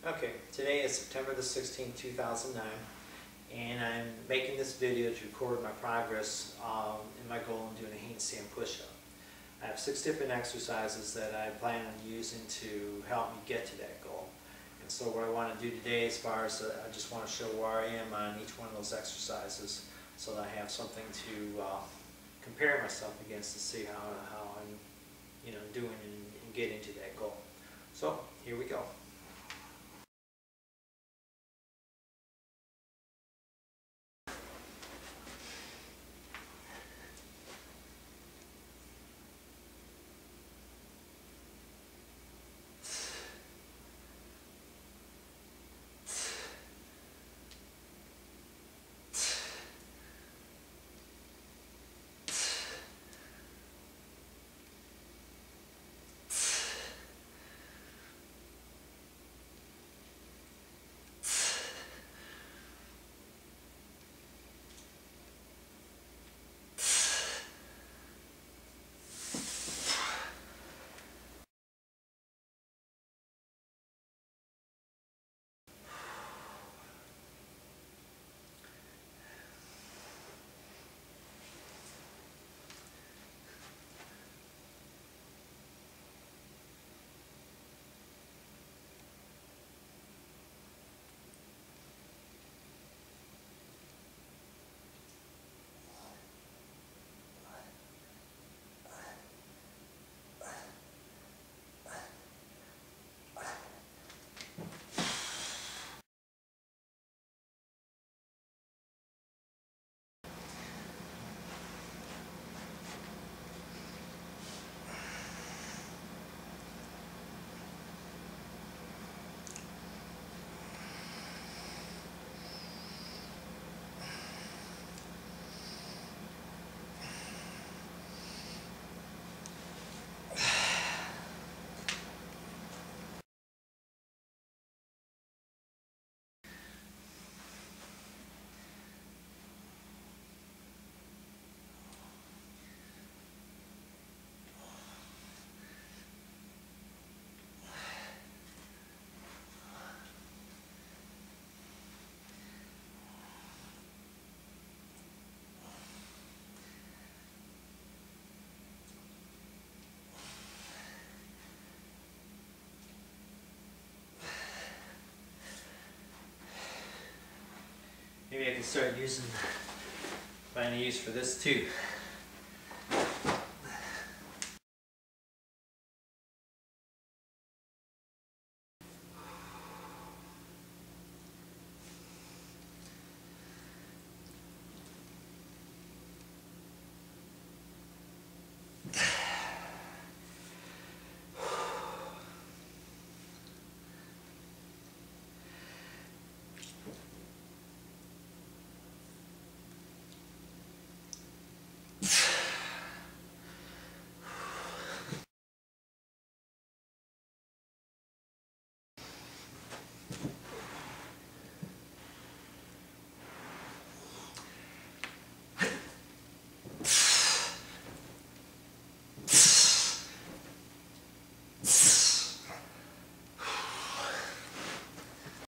Okay, today is September the 16th, 2009, and I'm making this video to record my progress in my goal in doing a handstand push-up. I have 6 different exercises that I plan on using to help me get to that goal. And so what I want to do today, as far as I just want to show where I am on each one of those exercises, so that I have something to compare myself against to see how I'm doing and getting to that goal. So here we go. Maybe I can start finding a use for this too.